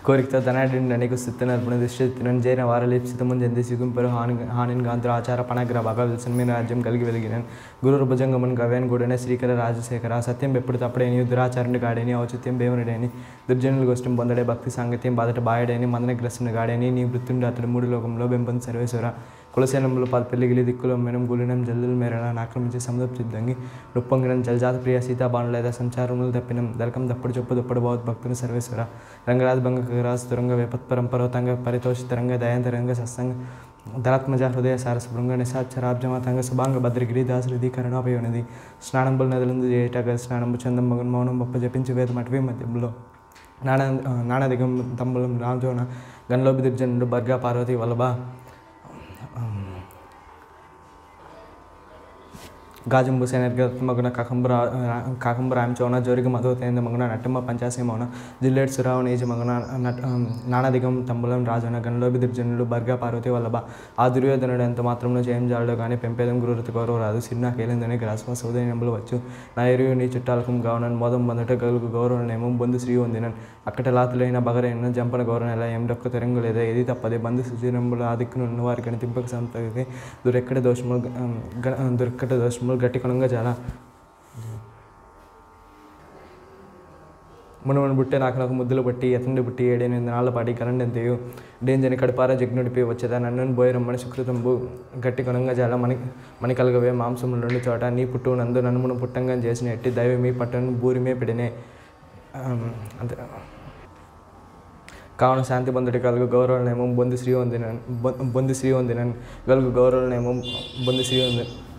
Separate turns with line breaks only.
కోరికతో ధనాఢ్యుని అనేక స్థితినర్పణ దిష్టిను జైన వారలిప్సిత ముంజంది సిగుంపరు హానిన్ గాంతులు ఆచార పణగ్ర భగవల్సన్ మీ రాజ్యం కలిగి వెలిగిన గురు భుజంగమన్ గవ్యాన్ గూడనే శ్రీకర రాజశేఖర సత్యం ఎప్పుడు తప్పుడేని దురాచారుని గాడేని ఔచిత్యం బేవనుడేని దుర్జనుల గోష్ఠం పొందడే భక్తి సాంగత్యం బాధట బాయడేని మందనగ్రస్తుని గాడేని నీ వృత్తుండి అతడు మూడు లోకంలో బెంపొంది సర్వేశ్వర కులసేనంలో పెళ్లిగిలి దిక్కులో మెనం గులినం జల్లుల మేరలను ఆక్రమించి సముద్రప్సిద్ధంగి రొప్పొంగినం జలజాత ప్రియ సీతాబాణులేదా సంచారములు తప్పినం దళకం దప్పుడు చొప్పు దుప్పడు భవత్ భక్తుని సర్వేశ్వర రంగరాజ్ భంగరాజ్ తురంగ వేపత్పరంపరోతంగ పరితోషితరంగ దయాంతరంగ సత్సంగ ధరాత్మజ హృదయ సారస భృంగ నిశాచరాబ్జమాతంగ సుభాంగ భద్రగిరి దాసరిది కరుణాపయోనిది స్నానంబులు నదులందు ఏటగ స్నానంబు చందం మగన్ మౌనం బొప్ప జపించి వేదం అటవీ మధ్యంలో నానాదిగం తంబులం రాజోన గన్లోబి దుర్జనుడు బర్గా పార్వతి వల్లభ గాజంబు సేనర్గమగున కాకంబరాయం చౌన జోరిగ మధుతేంద్ర మగున నట్టమ్మ పంచాసి మౌన జిల్లేట్ సురావు నీజ మగున నానాదిగం తంబులం రాజన గణలోబి దుర్జనులు బర్గా పార్వతి వల్లభ ఆ దుర్యోధనుడు ఎంత మాత్రంలో చేయం జాడు కానీ పెంపేదం గురుతి గౌరవ రాదు సిన్నా కేలేందని గ్రాస్వ సౌదయ నెంబులు వచ్చు నా ఎరువు నీ చుట్టాలకు గావునన్ మోదం బందట గలుగు గౌరవనేమో బొందు శ్రీ ఉందినన్ అక్కట లాతులైన బగరైన జంపన గౌరవనెల ఏం డొక్క తెరంగు లేదా ఏది తప్పదే బంధు సుజీనంబులు ఆదిక్కునున్న వారి గణితింపక సంతకి దురెక్కడ దోషములు గట్టి కొనంగా చాలా మునుమను బుట్టే నాకు ముద్దులు పట్టి ఎతండి బుట్టి 7-8 నాళ్ళ పాటి కరెంట్ ఎంతయు డేంజని కడుపార జగ్నుడిపి వచ్చేదా నన్ను బోయరమ్మని సుకృతంబు గట్టి కొనంగా చాలా మణి కలగవే మాంసములు 2 చోట నీ పుట్టు నందు నన్నుమును పుట్టంగా చేసిన ఎట్టి దైవమీ పట్టను బూరిమే పిడినే అంతే కావున శాంతి బంధుడి కలుగు గౌరవనేమో బొంది శ్రీ వందినన్ గలుగు గౌరవనేమో బొంది శ్రీ వంది